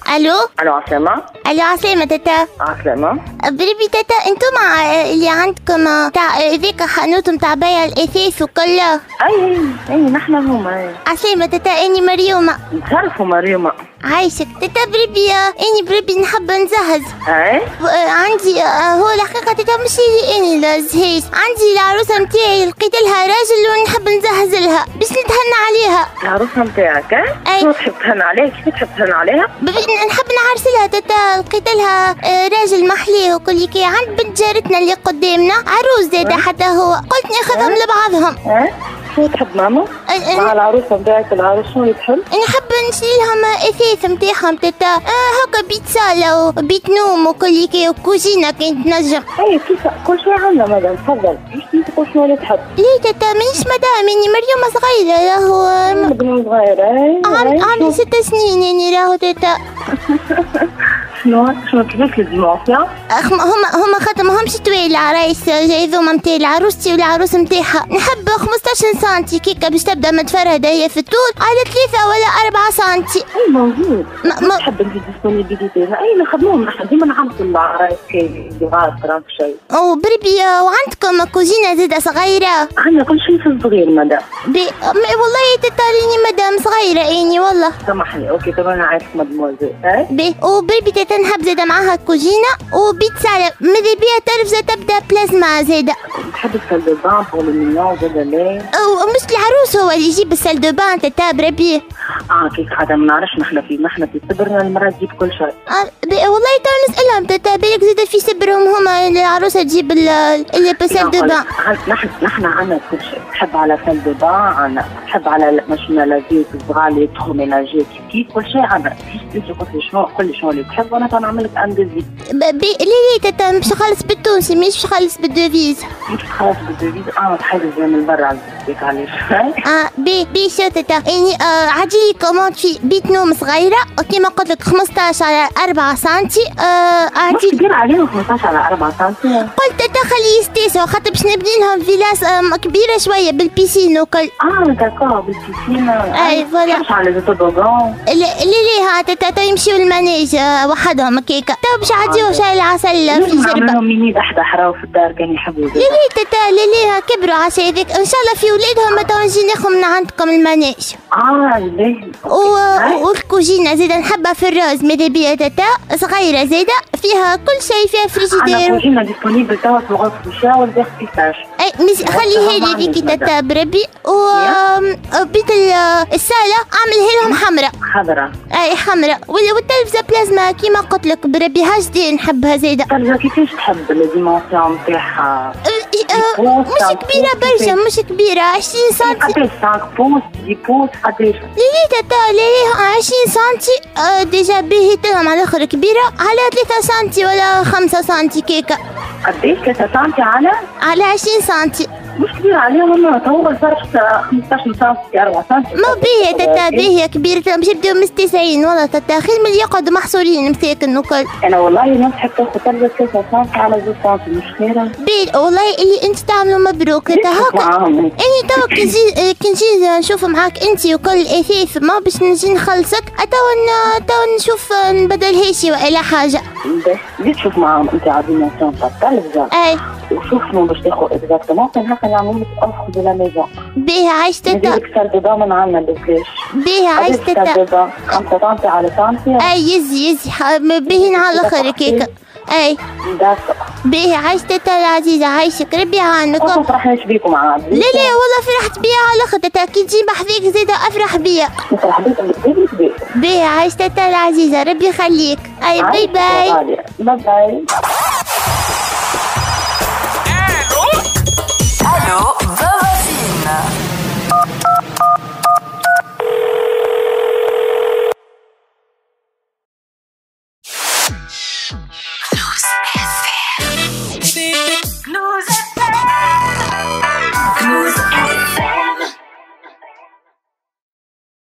الو الو عسلامة. الو عسلامة تتا. عسلامة. بريبي تتا انتوما اللي عندكم تاع ذيك حانوت متاع بيع الاثاث وكله. اي نحن هما. عسلامة تتا، اني مريومة. نتعرفوا مريومة. عايشك تتا. بريبي اني بريبي نحب نزهز. اي عندي هو الحقيقة تتا مش اني لازهيش، عندي العروسة متاعي لقيت لها راجل ونحب نزهز لها باش نتهنى عليها. العروسة متاعك؟ اي. شو تحب تهنى عليها؟ كيف تحب تهنى عليها؟ نحب نعرس لها تتا، لقيت لها راجل محليه وكل كي عند بنت جارتنا اللي قدامنا عروس زاده حتى هو، قلت ناخذهم لبعضهم. شو تحب ماما؟ مع العروسة متاعك العروس شو تحب؟ نحب نشري لهم اثاث متاعهم تتا، هكا بيت صالة وبيت نوم وكل كي وكوزينة كانت تنجم. اي كيف كل شيء عندنا مدام، تفضل مش تقول شنو اللي تحب. ليه تتا مانيش مدام، اني مريومة صغيرة راهو. مريومة صغيرة. عمري 6 سنين اني راهو تتا. شنو كيفاش الديمونسيون؟ هما خاطر ماهمش طويل العرايس جايبهم متاع العروستي والعروس متاعها، نحب 15 سنتي كيكا باش تبدا متفرهدة هي في الطول على 3 ولا 4 سنتي. اي موجود. تحب انت ديسبونيبيليتي؟ اي نخدموهم نحن ديما نعرفوا العرايس كي لغات كلام شيء. بربي وعندكم كوزينة زادة صغيرة؟ عندنا كل شيء في الصغير مدام. والله تتاليني مدام صغيرة اني والله. سامحني اوكي طبعا انا عارف مدموزيل. وبربي تنحب زادة معاها كوزينة وبيت صالة، ماذا بيها ترفزة تبدا بلازما زادة. تحب السال دو بان بور المليون زادة ليه؟ مش العروس هو اللي يجيب السال دو بان تتا بربي. كيف هذا ما نعرفش نحن في محنة في صبرنا المرأة تجيب كل شيء. والله تو نسألهم تتا بالك زادة في صبرهم هما العروسة تجيب اللي بسال دو بان. نحن عنا كل شيء، تحب على سال دو بان عنا، تحب على ماشينا لافيت الصغار اللي يدخلوا ميناجي كيف كل شيء عنا. انت قلت لي شنو كل شنو اللي تحب وانا نعمل لك ان ديفيز. ليه تتا مش خالص بالتونسي مش خالص بالدوفيز. مش خالص بالدوفيز. تحب زي من برا عزيزك علاش؟ بي شو تتا يعني عجيلي كوموند في بيت نوم صغيرة كيما قلت لك 15 على 4 سنتي. مش كبير عليهم 15 على 4 سنتي. قلت تتا خلي يستيسوا خاطر باش نبني لهم فيلاس كبيرة شوية بالبيسين وكل. داكور بالبيسين. اي فوالا. مش على التوبوغون. ليه ها تتا يمشيو المناج وحدهم كيكا تو باش عاديو شاي العسل في الجربة. نعملهم ميني دحدة حراو في الدار كان يحبوا. ليه تتا ليه كبروا عشان ذيك ان شاء الله في ولادهم ما تو نجي ناخذ من عندكم المناج. ليه؟ والكوجينة زيدا نحبها في الروز ماذا بيا تتا صغيرة زيدا فيها كل شيء، فيها فريجيدير. كوجينة ديسبونيبل توا في غرفة الشاي والفيرتيساج. خليها لي ذيك تتا بربي. وبيت السالة اعملها لهم حمراء. اي حمراء والتلفزة بلازما كيما قلت لك بربي هاجدي نحبها زيدا. التلفزة كيفاش تحب الديمونسيون نتاعها؟ مش كبيرة برشا، مش كبيرة 20 سنتي. قداش 5 بوس 10 بوس قداش؟ ليه تتا ليه 20 سنتي ديجا باهيتهم على الاخر كبيرة على 3 سنتي ولا 5 سنتي كيكا. قداش 3 سنتي على 20 سنتي. مش كبير عليهم هما تو صار 15 سنتي 4 سنتي. ما باهية تتا باهية كبيرة باش يبداو مستسعين والله تتا خير من اللي يقعدوا محصورين مساكن وكل. انا والله نضحك تاخذ تلبس 3 سنتي على 2 سنتي مش خيرة. والله اللي انت تعملوا مبروك تتا هاكا. اني توا كي نجي نشوف معاك انت وكل اثاث ما باش نجي نخلصك توا نشوف نبدل هيشي ولا حاجة. بدي تشوف معاهم انت على ديمونسيون تاع التلفزة. وشوف شنو باش تاخذ اكزاكتومون كان هكا نعمل لك اوفر دو لا ميزون. باهي عايش تتا. ندير لك سال دو بان من عندنا بكاش. باهي عايش تتا. سال دو بان 5 سنتي على سنتي. يزي باهين على الاخر كيكا. باهي عايش تتا العزيزة عايشك ربي يعاونك. ما فرحناش بيكم عاد. لا والله فرحت بيها على الاخر تتا كي تجي بحذيك زيدا افرح بيا. نفرح بيك بالكبير. باهي عايش تتا العزيزة ربي يخليك. باي باي. باي باي.